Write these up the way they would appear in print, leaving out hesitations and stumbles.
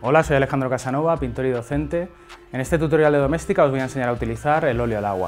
Hola, soy Alejandro Casanova, pintor y docente. En este tutorial de doméstica os voy a enseñar a utilizar el óleo al agua.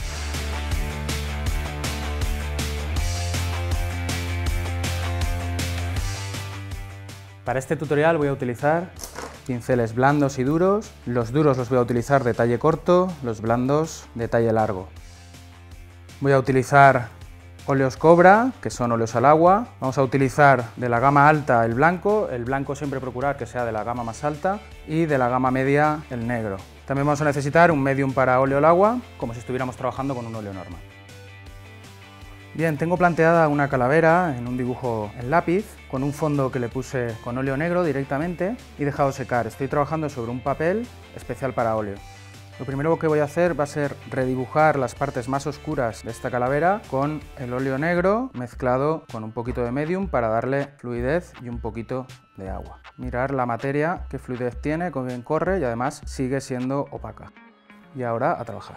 Para este tutorial voy a utilizar pinceles blandos y duros. Los duros los voy a utilizar de talle corto, los blandos de talle largo. Voy a utilizar óleos Cobra, que son óleos al agua. Vamos a utilizar de la gama alta el blanco siempre procurar que sea de la gama más alta, y de la gama media el negro. También vamos a necesitar un medium para óleo al agua, como si estuviéramos trabajando con un óleo normal. Bien, tengo planteada una calavera en un dibujo en lápiz, con un fondo que le puse con óleo negro directamente y dejado secar. Estoy trabajando sobre un papel especial para óleo. Lo primero que voy a hacer va a ser redibujar las partes más oscuras de esta calavera con el óleo negro mezclado con un poquito de medium para darle fluidez y un poquito de agua. Mirar la materia, qué fluidez tiene, cómo bien corre y además sigue siendo opaca. Y ahora a trabajar.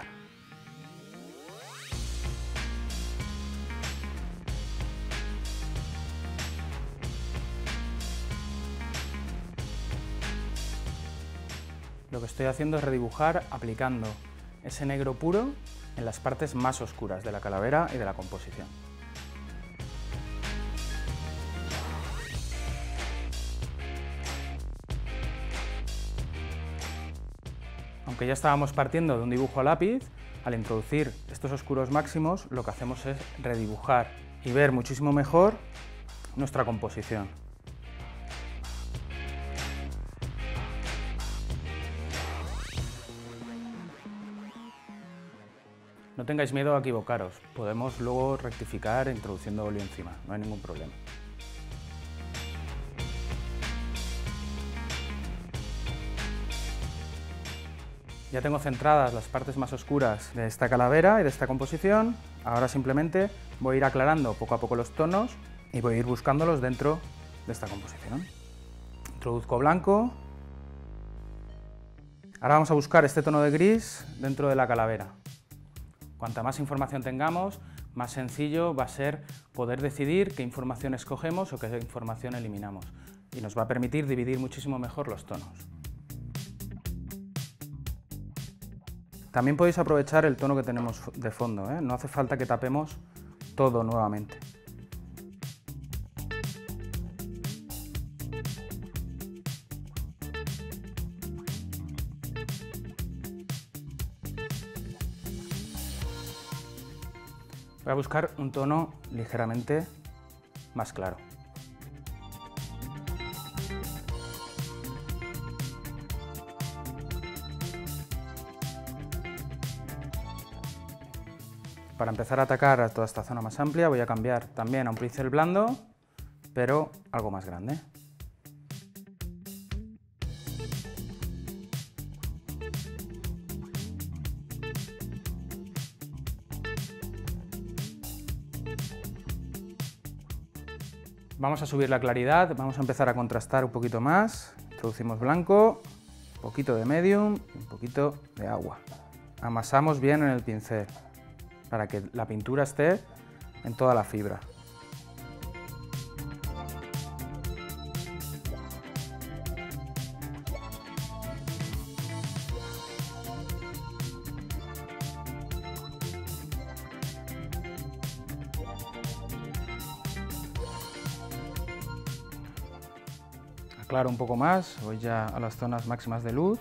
Lo que estoy haciendo es redibujar aplicando ese negro puro en las partes más oscuras de la calavera y de la composición. Aunque ya estábamos partiendo de un dibujo a lápiz, al introducir estos oscuros máximos lo que hacemos es redibujar y ver muchísimo mejor nuestra composición. No tengáis miedo a equivocaros, podemos luego rectificar introduciendo óleo encima, no hay ningún problema. Ya tengo centradas las partes más oscuras de esta calavera y de esta composición. Ahora simplemente voy a ir aclarando poco a poco los tonos y voy a ir buscándolos dentro de esta composición. Introduzco blanco. Ahora vamos a buscar este tono de gris dentro de la calavera. Cuanta más información tengamos, más sencillo va a ser poder decidir qué información escogemos o qué información eliminamos. Y nos va a permitir dividir muchísimo mejor los tonos. También podéis aprovechar el tono que tenemos de fondo, no hace falta que tapemos todo nuevamente. Voy a buscar un tono ligeramente más claro. Para empezar a atacar a toda esta zona más amplia voy a cambiar también a un pincel blando, pero algo más grande. Vamos a subir la claridad, vamos a empezar a contrastar un poquito más. Introducimos blanco, un poquito de medium y un poquito de agua. Amasamos bien en el pincel para que la pintura esté en toda la fibra. Aclaro un poco más, voy ya a las zonas máximas de luz.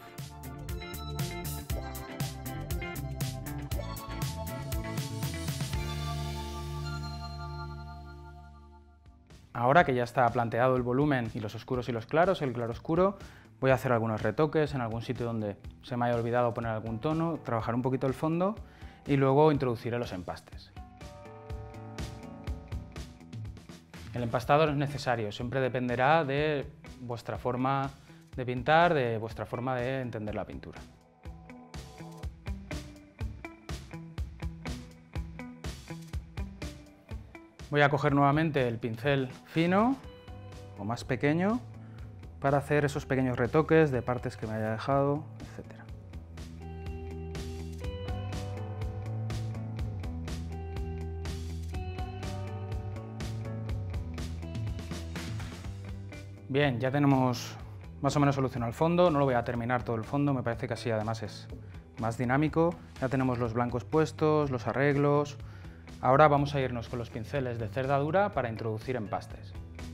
Ahora que ya está planteado el volumen y los oscuros y los claros, el claroscuro, voy a hacer algunos retoques en algún sitio donde se me haya olvidado poner algún tono, trabajar un poquito el fondo y luego introduciré los empastes. El empastado no es necesario, siempre dependerá de vuestra forma de pintar, de vuestra forma de entender la pintura. Voy a coger nuevamente el pincel fino o más pequeño para hacer esos pequeños retoques de partes que me haya dejado, etc. Bien, ya tenemos Más o menos soluciono el fondo, no lo voy a terminar todo el fondo, me parece que así además es más dinámico. Ya tenemos los blancos puestos, los arreglos. Ahora vamos a irnos con los pinceles de cerda dura para introducir empastes.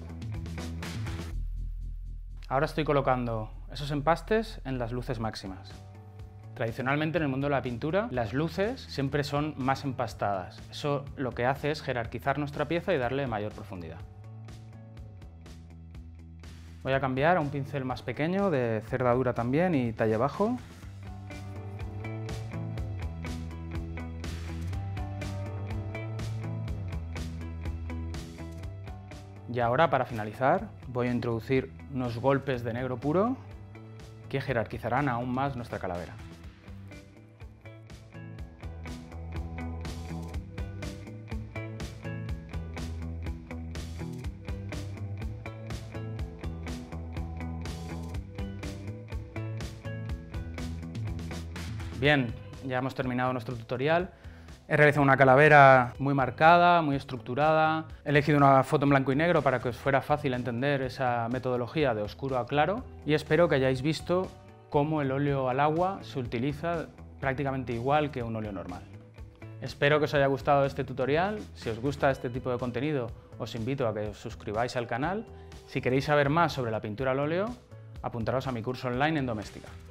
Ahora estoy colocando esos empastes en las luces máximas. Tradicionalmente en el mundo de la pintura las luces siempre son más empastadas. Eso lo que hace es jerarquizar nuestra pieza y darle mayor profundidad. Voy a cambiar a un pincel más pequeño, de cerda dura también y talle bajo. Y ahora, para finalizar, voy a introducir unos golpes de negro puro que jerarquizarán aún más nuestra calavera. Bien, ya hemos terminado nuestro tutorial. He realizado una calavera muy marcada, muy estructurada. He elegido una foto en blanco y negro para que os fuera fácil entender esa metodología de oscuro a claro y espero que hayáis visto cómo el óleo al agua se utiliza prácticamente igual que un óleo normal. Espero que os haya gustado este tutorial. Si os gusta este tipo de contenido, os invito a que os suscribáis al canal. Si queréis saber más sobre la pintura al óleo, apuntaros a mi curso online en doméstica.